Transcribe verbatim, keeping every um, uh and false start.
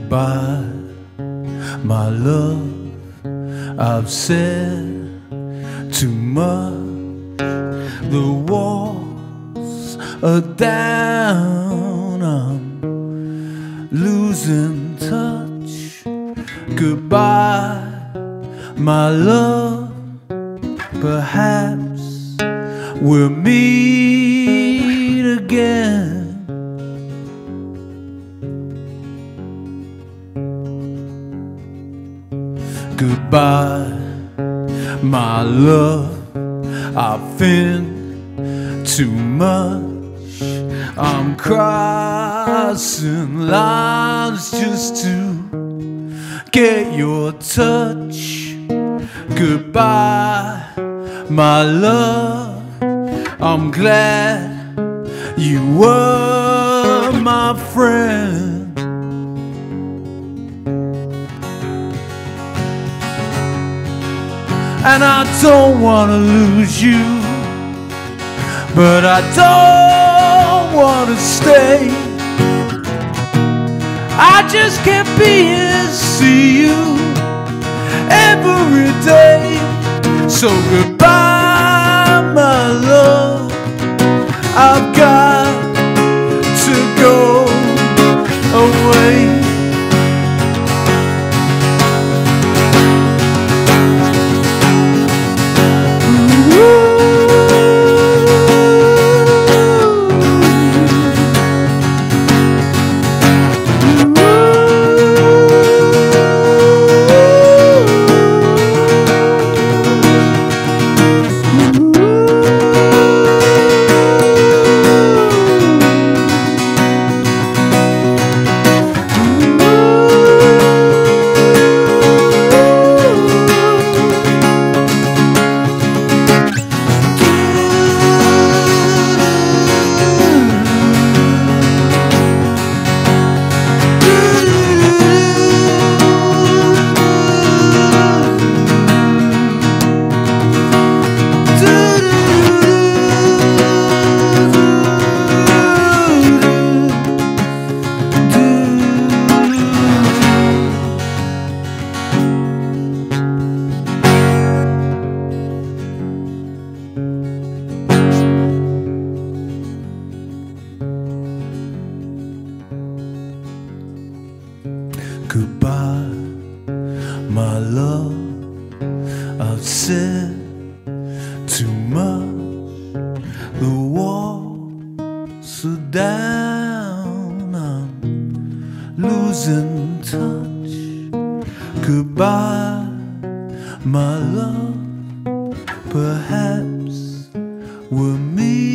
Goodbye, my love. I've said too much. The walls are down. I'm losing touch. Goodbye, my love. Perhaps we'll meet again. Goodbye, my love. I think too much. I'm crossing lines just to get your touch. Goodbye, my love. I'm glad you were my friend. And I don't want to lose you, but I don't want to stay. I just can't be and see you every day. So goodbye, my love. I've got to go away. Goodbye, my love. I've said too much. The walls are down. I'm losing touch. Goodbye, my love. Perhaps we'll meet